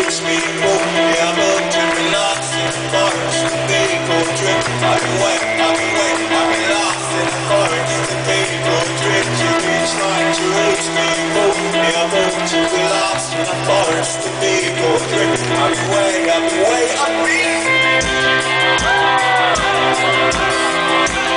speedboat. Yeah, I'm up to the lost in the forest, the Mexico trip. I've been waiting, I've been waiting, I've been lost in the forest, the Mexico trip. You reach line to reach speedboat. Yeah, I'm up to the lost in the forest, the Mexico trip. I've been waiting, I've been waiting, I've been